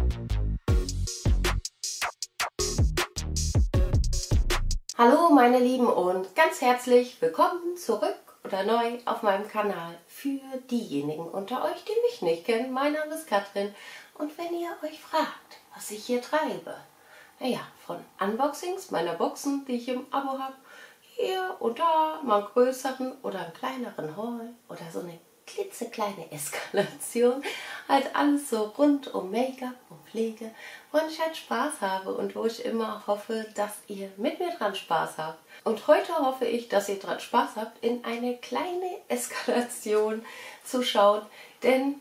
Hallo meine Lieben und ganz herzlich willkommen zurück oder neu auf meinem Kanal. Für diejenigen unter euch, die mich nicht kennen, mein Name ist Katrin und wenn ihr euch fragt, was ich hier treibe, naja, von Unboxings meiner Boxen, die ich im Abo habe, hier und da mal einen größeren oder einen kleineren Haul oder so eine klitzekleine Eskalation, halt alles so rund um Make-up und Pflege, wo ich halt Spaß habe und wo ich immer hoffe, dass ihr mit mir dran Spaß habt. Und heute hoffe ich, dass ihr dran Spaß habt, in eine kleine Eskalation zu schauen, denn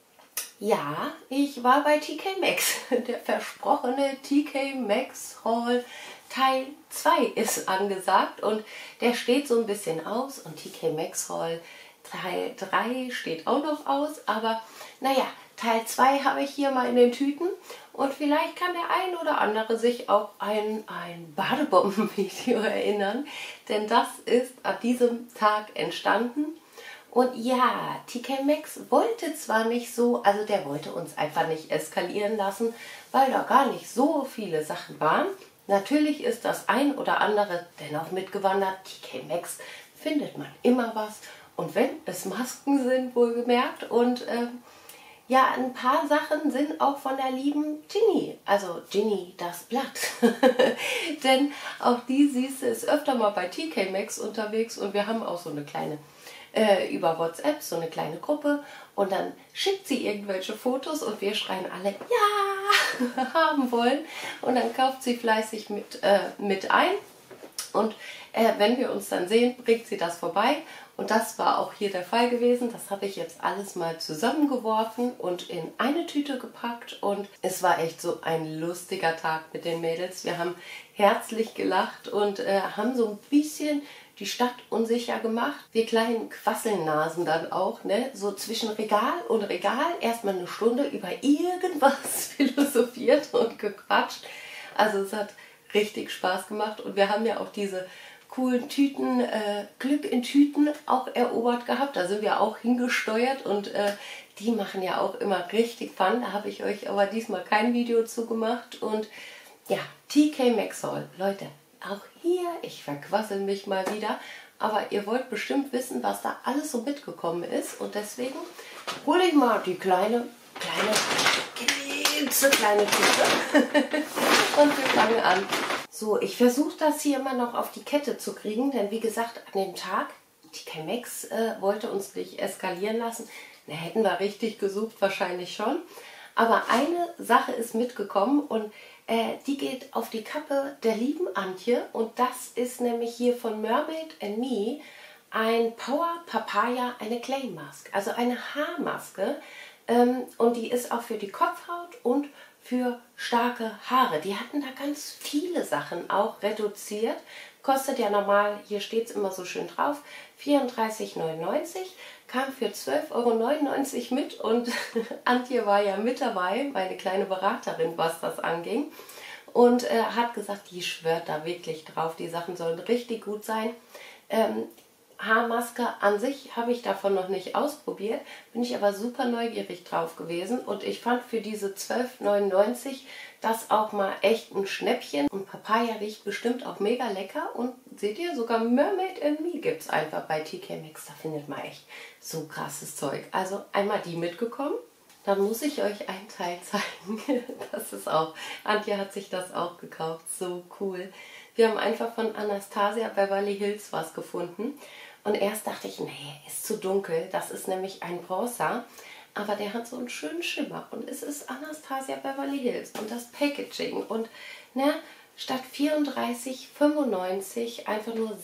ja, ich war bei TK Maxx. Der versprochene TK Maxx Haul Teil 2 ist angesagt und der steht so ein bisschen aus und TK Maxx Haul Teil 3 steht auch noch aus, aber naja, Teil 2 habe ich hier mal in den Tüten und vielleicht kann der ein oder andere sich auch ein Badebombenvideo erinnern, denn das ist ab diesem Tag entstanden. Und ja, TK Maxx wollte zwar nicht so, also der wollte uns einfach nicht eskalieren lassen, weil da gar nicht so viele Sachen waren. Natürlich ist das ein oder andere dennoch mitgewandert. TK Maxx findet man immer was. Und wenn es Masken sind, wohlgemerkt. Und ja, ein paar Sachen sind auch von der lieben Ginny. Also Ginny, das Blatt. Denn auch die siehst du ist öfter mal bei TK Maxx unterwegs. Und wir haben auch so eine kleine, über WhatsApp, so eine kleine Gruppe. Und dann schickt sie irgendwelche Fotos und wir schreien alle, ja, haben wollen. Und dann kauft sie fleißig mit ein. Und wenn wir uns dann sehen, bringt sie das vorbei. Und das war auch hier der Fall gewesen. Das habe ich jetzt alles mal zusammengeworfen und in eine Tüte gepackt. Und es war echt so ein lustiger Tag mit den Mädels. Wir haben herzlich gelacht und haben so ein bisschen die Stadt unsicher gemacht. Wir kleinen Quasselnasen dann auch, ne? So zwischen Regal und Regal erstmal eine Stunde über irgendwas philosophiert und gequatscht. Also es hat richtig Spaß gemacht und wir haben ja auch diese coolen Tüten, Glück in Tüten auch erobert gehabt. Da sind wir auch hingesteuert und die machen ja auch immer richtig Fun. Da habe ich euch aber diesmal kein Video zu gemacht. Und ja, TK Maxx Haul. Leute, auch hier, ich verquassel mich mal wieder, aber ihr wollt bestimmt wissen, was da alles so mitgekommen ist. Und deswegen hole ich mal die kleine Tüte und wir fangen an. So, ich versuche das hier immer noch auf die Kette zu kriegen, denn wie gesagt, an dem Tag, TK Maxx wollte uns nicht eskalieren lassen. Na, hätten wir richtig gesucht, wahrscheinlich schon. Aber eine Sache ist mitgekommen und die geht auf die Kappe der lieben Antje. Und das ist nämlich hier von Mermaid & Me ein Power Papaya, eine Clay Mask, also eine Haarmaske. Und die ist auch für die Kopfhaut und für starke Haare. Die hatten da ganz viele Sachen auch reduziert. Kostet ja normal, hier steht es immer so schön drauf, 34,99 €, kam für 12,99 € mit und Antje war ja mit dabei, meine kleine Beraterin, was das anging. Und hat gesagt, die schwört da wirklich drauf, die Sachen sollen richtig gut sein. Haarmaske an sich habe ich davon noch nicht ausprobiert, bin ich aber super neugierig drauf gewesen und ich fand für diese 12,99 € das auch mal echt ein Schnäppchen. Und Papaya riecht bestimmt auch mega lecker und seht ihr, sogar Mermaid & Me gibt es einfach bei TK Maxx, da findet man echt so krasses Zeug. Also einmal die mitgekommen, dann muss ich euch einen Teil zeigen, das ist auch, Antje hat sich das auch gekauft, so cool. Wir haben einfach von Anastasia Beverly Hills was gefunden. Und erst dachte ich, nee, ist zu dunkel. Das ist nämlich ein Bronzer. Aber der hat so einen schönen Schimmer. Und es ist Anastasia Beverly Hills. Und das Packaging. Und ne, statt 34,95 € einfach nur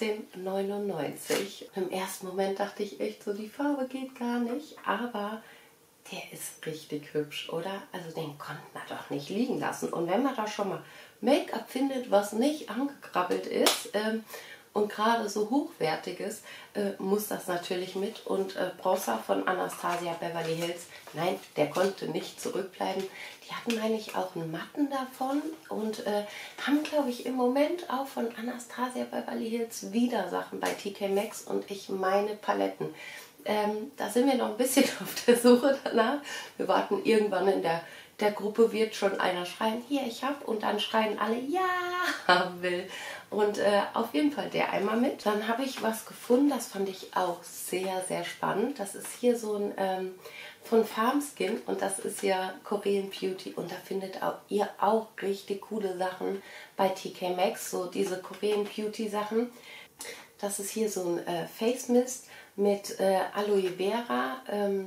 16,99 €. Im ersten Moment dachte ich echt so, die Farbe geht gar nicht. Aber der ist richtig hübsch, oder? Also den konnte man doch nicht liegen lassen. Und wenn man da schon mal Make-up findet, was nicht angekrabbelt ist und gerade so hochwertiges, muss das natürlich mit. Und Bronzer von Anastasia Beverly Hills, nein, der konnte nicht zurückbleiben. Die hatten eigentlich auch einen Matten davon und haben, glaube ich, im Moment auch von Anastasia Beverly Hills wieder Sachen bei TK Maxx und ich meine Paletten. Da sind wir noch ein bisschen auf der Suche danach. Wir warten irgendwann in der der Gruppe wird schon einer schreien, hier, ich hab, und dann schreien alle, ja, haben will. Und auf jeden Fall der einmal mit. Dann habe ich was gefunden, das fand ich auch sehr, sehr spannend. Das ist hier so ein von Farmskin und das ist ja Korean Beauty und da findet ihr auch richtig coole Sachen bei TK Maxx, so diese Korean Beauty Sachen. Das ist hier so ein Face Mist mit Aloe Vera,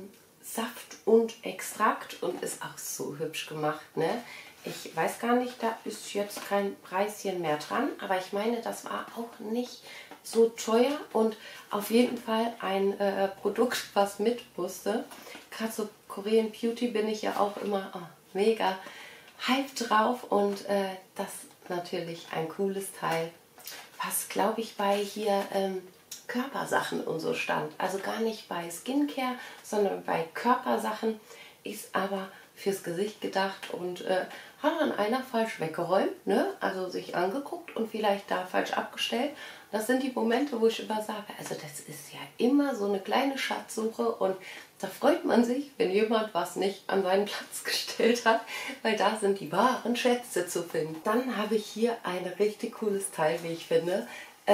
Saft und Extrakt und ist auch so hübsch gemacht, ne? Ich weiß gar nicht, da ist jetzt kein Preischen mehr dran, aber ich meine, das war auch nicht so teuer und auf jeden Fall ein Produkt, was mit musste. Gerade so Korean Beauty bin ich ja auch immer mega hype drauf und das natürlich ein cooles Teil, was glaube ich bei hier Körpersachen und so stand. Also gar nicht bei Skincare, sondern bei Körpersachen, ist aber fürs Gesicht gedacht und hat dann einer falsch weggeräumt, ne? Also sich angeguckt und vielleicht da falsch abgestellt. Das sind die Momente, wo ich immer sage, also das ist ja immer so eine kleine Schatzsuche und da freut man sich, wenn jemand was nicht an seinen Platz gestellt hat, weil da sind die wahren Schätze zu finden. Dann habe ich hier ein richtig cooles Teil, wie ich finde.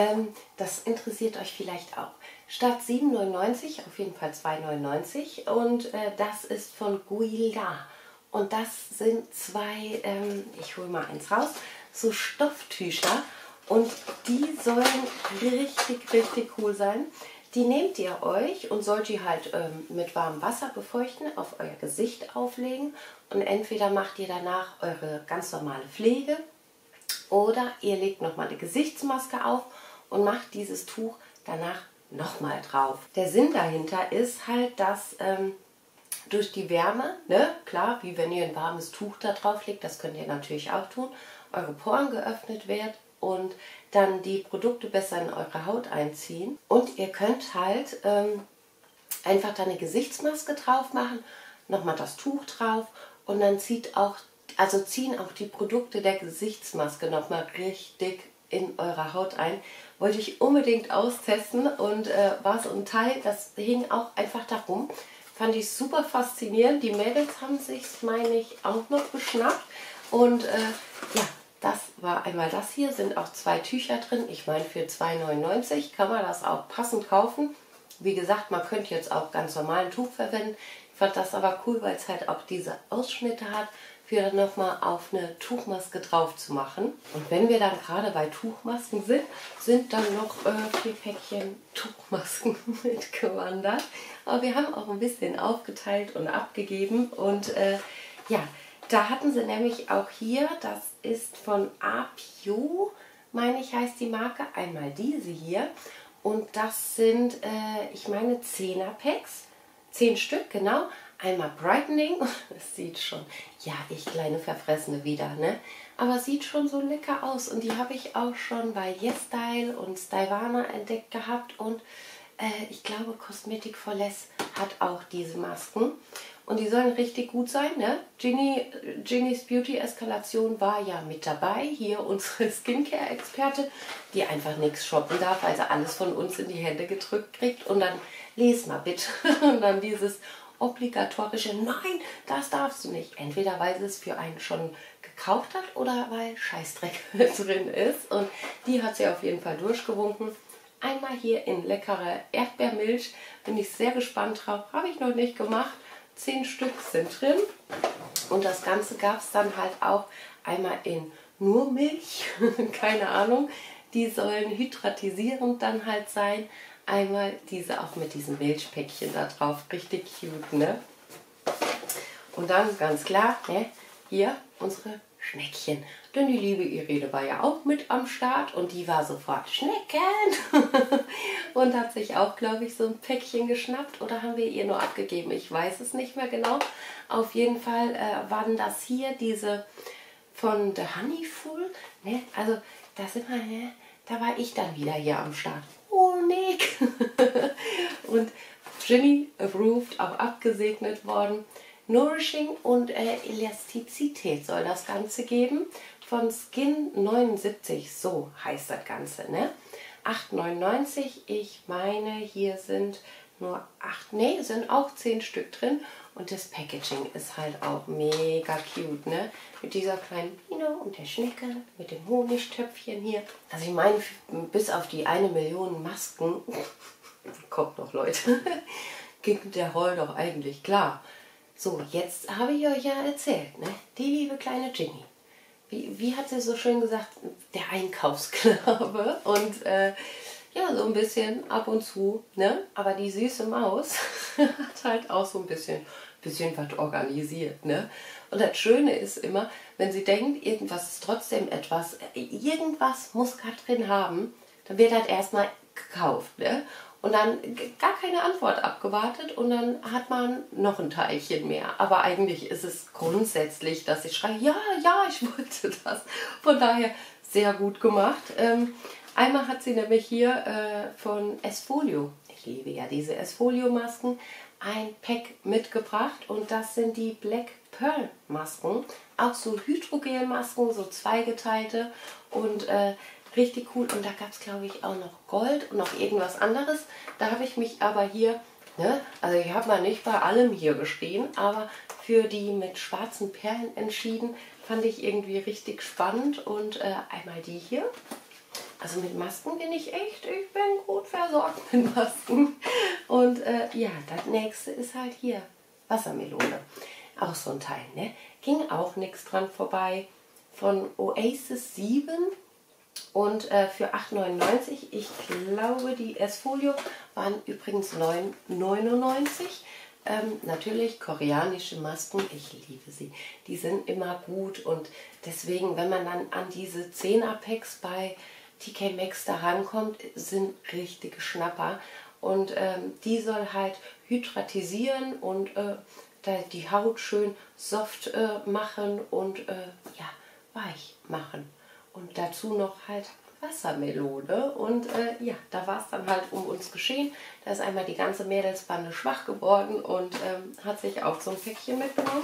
Das interessiert euch vielleicht auch. Statt 7,99 auf jeden Fall 2,99 und das ist von Guila. Und das sind zwei, ich hole mal eins raus, so Stofftücher und die sollen richtig, richtig cool sein. Die nehmt ihr euch und sollt ihr halt mit warmem Wasser befeuchten, auf euer Gesicht auflegen und entweder macht ihr danach eure ganz normale Pflege oder ihr legt nochmal eine Gesichtsmaske auf und macht dieses Tuch danach nochmal drauf. Der Sinn dahinter ist halt, dass durch die Wärme, ne, klar, wie wenn ihr ein warmes Tuch da drauf legt, das könnt ihr natürlich auch tun, eure Poren geöffnet werden und dann die Produkte besser in eure Haut einziehen. Und ihr könnt halt einfach da eine Gesichtsmaske drauf machen, nochmal das Tuch drauf und dann ziehen auch die Produkte der Gesichtsmaske nochmal richtig in eure Haut ein. Wollte ich unbedingt austesten und war so ein Teil, das hing auch einfach darum. Fand ich super faszinierend. Die Mädels haben sich, meine ich, auch noch geschnappt. Und ja, das war einmal das hier. Sind auch zwei Tücher drin. Ich meine, für 2,99 kann man das auch passend kaufen. Wie gesagt, man könnte jetzt auch ganz normal ein Tuch verwenden. Ich fand das aber cool, weil es halt auch diese Ausschnitte hat, für dann nochmal auf eine Tuchmaske drauf zu machen. Und wenn wir dann gerade bei Tuchmasken sind, sind dann noch 4 Päckchen Tuchmasken mitgewandert. Aber wir haben auch ein bisschen aufgeteilt und abgegeben. Und ja, da hatten sie nämlich auch hier, das ist von Apio, meine ich, heißt die Marke, einmal diese hier. Und das sind, ich meine, 10er-Packs, 10 Stück, genau. Einmal Brightening, es sieht schon, ja, ich kleine Verfressene wieder, ne? Aber sieht schon so lecker aus und die habe ich auch schon bei YesStyle und Styvana entdeckt gehabt und ich glaube Cosmetic for Less hat auch diese Masken und die sollen richtig gut sein, ne? Ginnys Beauty Eskalation war ja mit dabei, hier unsere Skincare-Experte, die einfach nichts shoppen darf, weil sie alles von uns in die Hände gedrückt kriegt und dann les mal bitte und dann dieses obligatorische, nein, das darfst du nicht. Entweder weil sie es für einen schon gekauft hat oder weil Scheißdreck drin ist. Und die hat sie auf jeden Fall durchgewunken. Einmal hier in leckere Erdbeermilch. Bin ich sehr gespannt drauf. Habe ich noch nicht gemacht. 10 Stück sind drin. Und das Ganze gab es dann halt auch einmal in nur Milch. Keine Ahnung. Die sollen hydratisierend dann halt sein. Einmal diese auch mit diesem Milchpäckchen da drauf. Richtig cute, ne? Und dann ganz klar, ne, hier unsere Schneckchen. Denn die liebe Irene war ja auch mit am Start und die war sofort Schnecken und hat sich auch, glaube ich, so ein Päckchen geschnappt. Oder haben wir ihr nur abgegeben? Ich weiß es nicht mehr genau. Auf jeden Fall waren das hier diese von The Honeyful. Ne? Also da sind wir, ne? Da war ich dann wieder hier am Start. Honig. Und Ginny approved, auch abgesegnet worden. Nourishing und Elastizität soll das Ganze geben. Von Skin 79, so heißt das Ganze, ne? 8,99. Ich meine, hier sind nur 8, nee, sind auch 10 Stück drin. Und das Packaging ist halt auch mega cute, ne? Mit dieser kleinen Biene und der Schnecke, mit dem Honigtöpfchen hier. Also ich meine, bis auf die 1 Million Masken, kommt noch Leute, ging der Haul doch eigentlich klar. So, jetzt habe ich euch ja erzählt, ne? Die liebe kleine Ginny. Wie hat sie so schön gesagt, der Einkaufsklave. Und ja, so ein bisschen ab und zu, ne? Aber die süße Maus hat halt auch so ein bisschen was organisiert, ne? Und das Schöne ist immer, wenn sie denkt, irgendwas ist trotzdem irgendwas muss Katrin haben, dann wird halt erstmal gekauft, ne? Und dann gar keine Antwort abgewartet und dann hat man noch ein Teilchen mehr. Aber eigentlich ist es grundsätzlich, dass ich schreie, ja, ja, ich wollte das. Von daher sehr gut gemacht. Einmal hat sie nämlich hier von S-Folio, ich liebe ja diese S-Folio-Masken, ein Pack mitgebracht und das sind die Black Pearl Masken. Auch so Hydrogel-Masken, so zweigeteilte und richtig cool. Und da gab es, glaube ich, auch noch Gold und noch irgendwas anderes. Da habe ich mich aber hier, ne, also ich habe mal nicht bei allem hier gestehen, aber für die mit schwarzen Perlen entschieden, fand ich irgendwie richtig spannend. Und einmal die hier. Also mit Masken bin ich bin gut versorgt mit Masken. Und ja, das nächste ist halt hier Wassermelone. Auch so ein Teil, ne? Ging auch nichts dran vorbei. Von Oasis 7 und für 8,99. Ich glaube, die S-Folio waren übrigens 9,99. Natürlich koreanische Masken, ich liebe sie. Die sind immer gut und deswegen, wenn man dann an diese 10er-Packs bei TK Maxx da rankommt, sind richtige Schnapper. Und die soll halt hydratisieren und die Haut schön soft machen und ja, weich machen. Und dazu noch halt Wassermelone. Und ja, da war es dann halt um uns geschehen. Da ist einmal die ganze Mädelsbande schwach geworden und hat sich auch so ein Päckchen mitgenommen.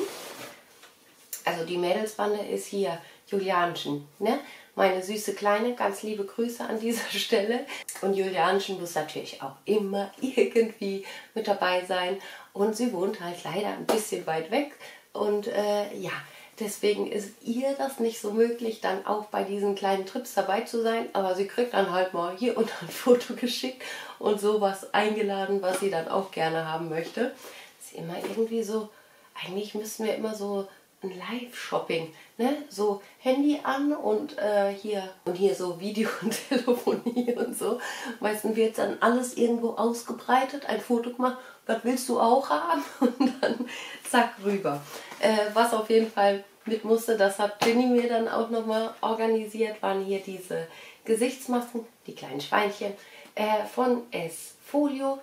Also die Mädelsbande ist hier Julianchen, ne? Meine süße Kleine, ganz liebe Grüße an dieser Stelle. Und Julianchen muss natürlich auch immer irgendwie mit dabei sein. Und sie wohnt halt leider ein bisschen weit weg. Und ja, deswegen ist ihr das nicht so möglich, dann auch bei diesen kleinen Trips dabei zu sein. Aber sie kriegt dann halt mal hier und da ein Foto geschickt und sowas eingeladen, was sie dann auch gerne haben möchte. Ist immer irgendwie so, eigentlich müssten wir immer so ein Live-Shopping, ne? So Handy an und hier so Video und Telefonie und so. Meistens wird dann alles irgendwo ausgebreitet, ein Foto gemacht, was willst du auch haben? Und dann zack rüber. Was auf jeden Fall mit musste, das hat Ginny mir dann auch nochmal organisiert, waren hier diese Gesichtsmasken, die kleinen Schweinchen, von S-Folio.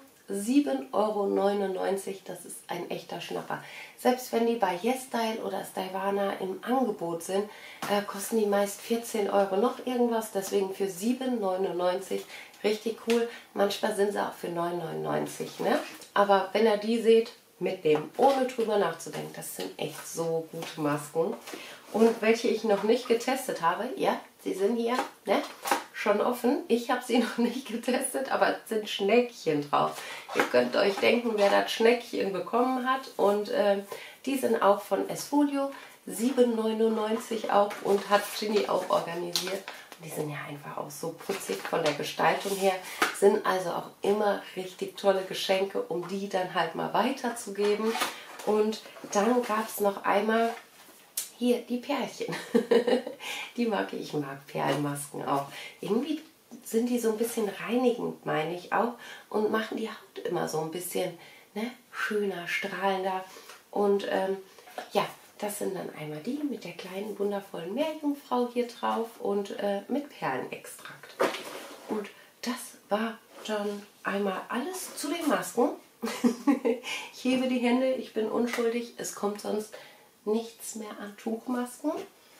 7,99 €, das ist ein echter Schnapper. Selbst wenn die bei YesStyle oder Styvana im Angebot sind, kosten die meist 14 € noch irgendwas. Deswegen für 7,99 € richtig cool. Manchmal sind sie auch für 9,99 €. Ne? Aber wenn ihr die seht, mitnehmen, ohne drüber nachzudenken. Das sind echt so gute Masken. Und welche ich noch nicht getestet habe, ja, sie sind hier, ne? Schon offen. Ich habe sie noch nicht getestet, aber es sind Schneckchen drauf. Ihr könnt euch denken, wer das Schneckchen bekommen hat. Und die sind auch von S-Folio, 7,99 € auch und hat Ginny auch organisiert. Und die sind ja einfach auch so putzig von der Gestaltung her. Sind also auch immer richtig tolle Geschenke, um die dann halt mal weiterzugeben. Und dann gab es noch einmal hier, die Perlchen. Die mag ich. Ich mag Perlenmasken auch. Irgendwie sind die so ein bisschen reinigend, meine ich auch. Und machen die Haut immer so ein bisschen, ne, schöner, strahlender. Und ja, das sind dann einmal die mit der kleinen, wundervollen Meerjungfrau hier drauf und mit Perlenextrakt. Und das war schon einmal alles zu den Masken. Ich hebe die Hände, ich bin unschuldig. Es kommt sonst nichts mehr an Tuchmasken.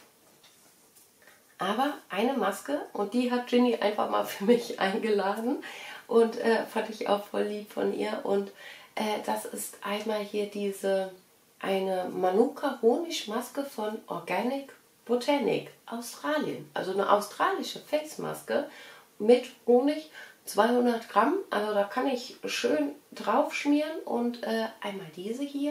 Aber eine Maske, und die hat Ginny einfach mal für mich eingeladen und fand ich auch voll lieb von ihr. Und das ist einmal hier eine Manuka Honigmaske von Organic Botanic, Australien. Also eine australische Face-Maske mit Honig, 200 Gramm. Also da kann ich schön drauf schmieren und einmal diese hier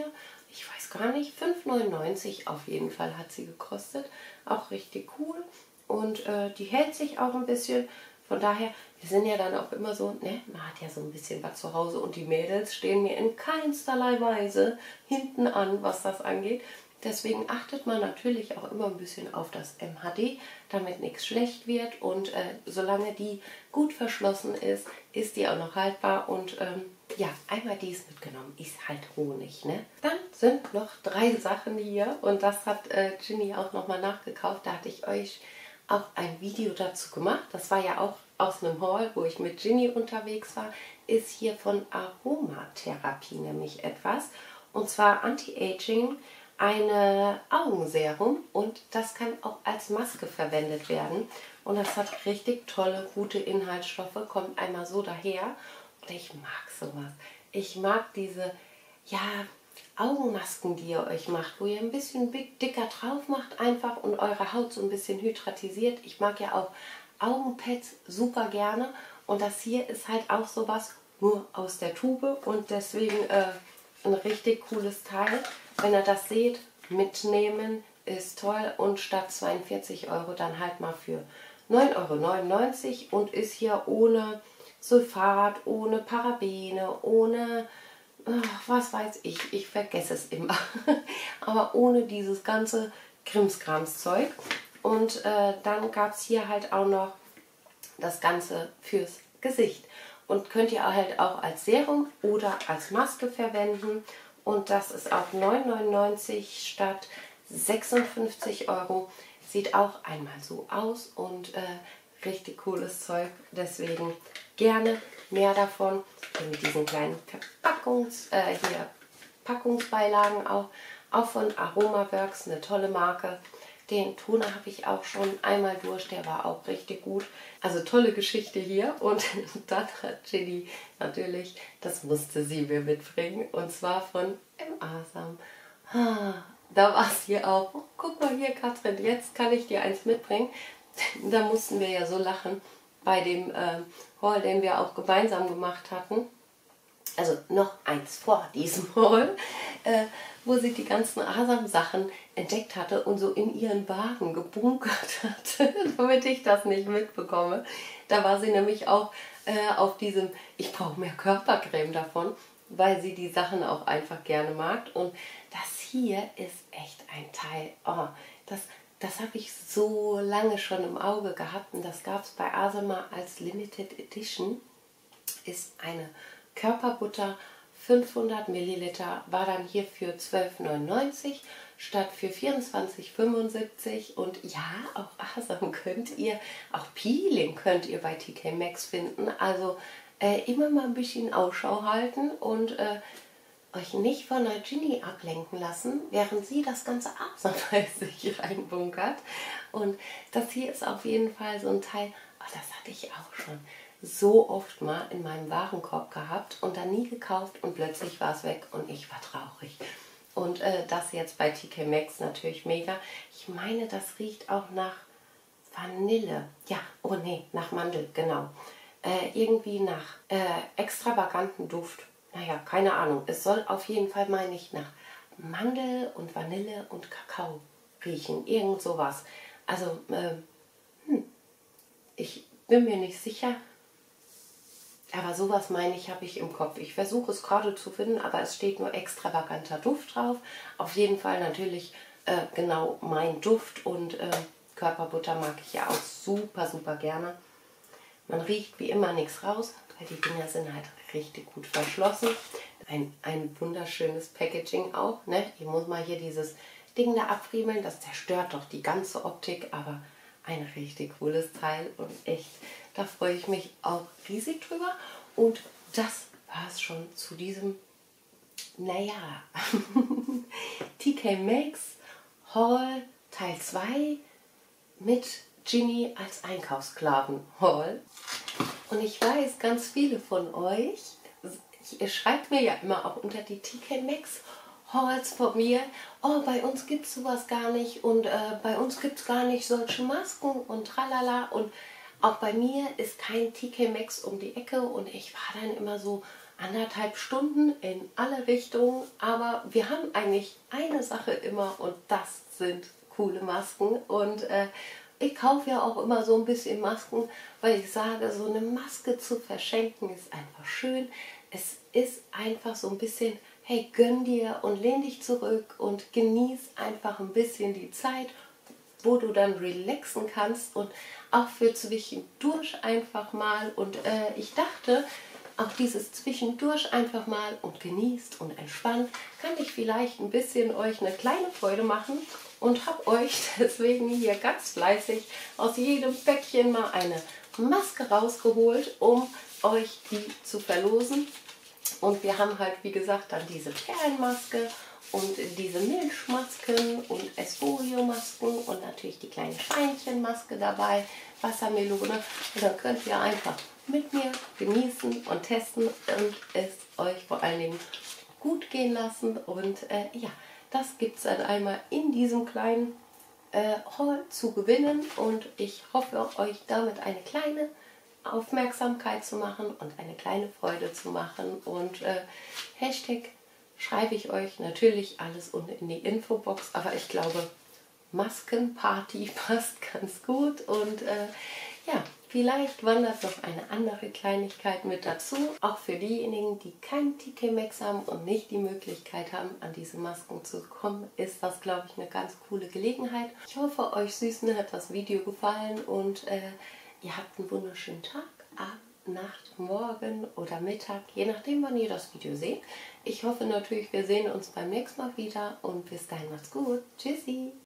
ich weiß gar nicht, 5,99 auf jeden Fall hat sie gekostet. Auch richtig cool und die hält sich auch ein bisschen. Von daher, wir sind ja dann auch immer so, ne, man hat ja so ein bisschen was zu Hause und die Mädels stehen mir in keinsterlei Weise hinten an, was das angeht. Deswegen achtet man natürlich auch immer ein bisschen auf das MHD, damit nichts schlecht wird und solange die gut verschlossen ist, ist die auch noch haltbar und ja, einmal dies mitgenommen, ist halt Honig, ne? Dann sind noch 3 Sachen hier und das hat Ginny auch nochmal nachgekauft, da hatte ich euch auch ein Video dazu gemacht. Das war ja auch aus einem Haul, wo ich mit Ginny unterwegs war, ist hier von Aromatherapie nämlich etwas. Und zwar Anti-Aging, eine Augenserum und das kann auch als Maske verwendet werden. Und das hat richtig tolle, gute Inhaltsstoffe, kommt einmal so daher. Und ich mag sowas. Ich mag diese, ja, Augenmasken, die ihr euch macht, wo ihr ein bisschen dicker drauf macht einfach und eure Haut so ein bisschen hydratisiert. Ich mag ja auch Augenpads super gerne und das hier ist halt auch sowas nur aus der Tube und deswegen ein richtig cooles Teil. Wenn ihr das seht, mitnehmen ist toll und statt 42 € dann halt mal für 9,99 € und ist hier ohne Sulfat, ohne Parabene, ohne ach, was weiß ich vergesse es immer. Aber ohne dieses ganze Krimskrams-Zeug. Und dann gab es hier halt auch noch das Ganze fürs Gesicht. Und könnt ihr halt auch als Serum oder als Maske verwenden. Und das ist auch 9,99 € statt 56 €. Sieht auch einmal so aus und richtig cooles Zeug. Deswegen gerne mehr davon. Mit diesen kleinen Packungsbeilagen auch von Aromaworks, eine tolle Marke. Den Toner habe ich auch schon einmal durch, der war auch richtig gut. Also tolle Geschichte hier. Und dann hat Ginny natürlich, das musste sie mir mitbringen, und zwar von Asam. Da war es hier auch. Oh, guck mal hier, Katrin, jetzt kann ich dir eins mitbringen. Da mussten wir ja so lachen bei dem Haul, den wir auch gemeinsam gemacht hatten. Also noch eins vor diesem Haul, wo sie die ganzen Asam-Sachen entdeckt hatte und so in ihren Wagen gebunkert hatte, damit ich das nicht mitbekomme. Da war sie nämlich auch auf diesem, ich brauche mehr Körpercreme davon, weil sie die Sachen auch einfach gerne mag. Und das hier ist echt ein Teil. Oh, das habe ich so lange schon im Auge gehabt und das gab es bei Asama als Limited Edition. Ist eine Körperbutter, 500 Milliliter, war dann hier für 12,99 € statt für 24,75 € und ja, auch Asam könnt ihr, auch Peeling könnt ihr bei TK Maxx finden, also immer mal ein bisschen Ausschau halten und euch nicht von der Ginny ablenken lassen, während sie das ganze Asam bei sich reinbunkert. Und das hier ist auf jeden Fall so ein Teil, oh, das hatte ich auch schon so oft mal in meinem Warenkorb gehabt und dann nie gekauft und plötzlich war es weg und ich war traurig. Und das jetzt bei TK Maxx natürlich mega. Ich meine, das riecht auch nach Vanille. Ja, oh nee, nach Mandel, genau. Irgendwie nach extravaganten Duft. Naja, keine Ahnung. Es soll auf jeden Fall, meine ich, nach Mandel und Vanille und Kakao riechen. Irgend sowas. Also, ich bin mir nicht sicher. Aber sowas meine ich, habe ich im Kopf. Ich versuche es gerade zu finden, aber es steht nur extravaganter Duft drauf. Auf jeden Fall natürlich genau mein Duft und Körperbutter mag ich ja auch super, super gerne. Man riecht wie immer nichts raus, weil die Dinger sind halt richtig gut verschlossen. Ein wunderschönes Packaging auch. Ne? Ich muss mal hier dieses Ding da abfriemeln, das zerstört doch die ganze Optik, aber ein richtig cooles Teil und echt, da freue ich mich auch riesig drüber. Und das war es schon zu diesem, naja, TK Maxx Haul Teil 2 mit Ginny als Einkaufssklaven-Haul. Und ich weiß, ganz viele von euch, ihr schreibt mir ja immer auch unter die TK Maxx Hauls von mir, oh, bei uns gibt es sowas gar nicht und bei uns gibt es gar nicht solche Masken und tralala. Und auch bei mir ist kein TK Maxx um die Ecke und ich war dann immer so 1,5 Stunden in alle Richtungen, aber wir haben eigentlich eine Sache immer und das sind coole Masken und ich kaufe ja auch immer so ein bisschen Masken, weil ich sage, so eine Maske zu verschenken ist einfach schön. Es ist einfach so ein bisschen, hey, gönn dir und lehn dich zurück und genieß einfach ein bisschen die Zeit, wo du dann relaxen kannst und auch für zwischendurch einfach mal. Und ich dachte, auch dieses zwischendurch einfach mal und genießt und entspannt, kann ich vielleicht ein bisschen euch eine kleine Freude machen und habe euch deswegen hier ganz fleißig aus jedem Päckchen mal eine Maske rausgeholt, um euch die zu verlosen. Und wir haben halt, wie gesagt, dann diese Perlenmaske und diese Milchmasken und Esfolio-Masken und natürlich die kleine Schweinchenmaske dabei, Wassermelone. Und dann könnt ihr einfach mit mir genießen und testen und es euch vor allen Dingen gut gehen lassen. Und ja, das gibt es dann einmal in diesem kleinen Haul zu gewinnen. Und ich hoffe, euch damit eine kleine Aufmerksamkeit zu machen und eine kleine Freude zu machen. Und Hashtag schreibe ich euch natürlich alles unten in die Infobox, aber ich glaube, Maskenparty passt ganz gut und ja, vielleicht wandert noch eine andere Kleinigkeit mit dazu. Auch für diejenigen, die kein TK Maxx haben und nicht die Möglichkeit haben, an diese Masken zu kommen, ist das, glaube ich, eine ganz coole Gelegenheit. Ich hoffe, euch Süßen hat das Video gefallen und ihr habt einen wunderschönen Tag, Abend, Nacht, Morgen oder Mittag, je nachdem, wann ihr das Video seht. Ich hoffe natürlich, wir sehen uns beim nächsten Mal wieder und bis dahin macht's gut. Tschüssi!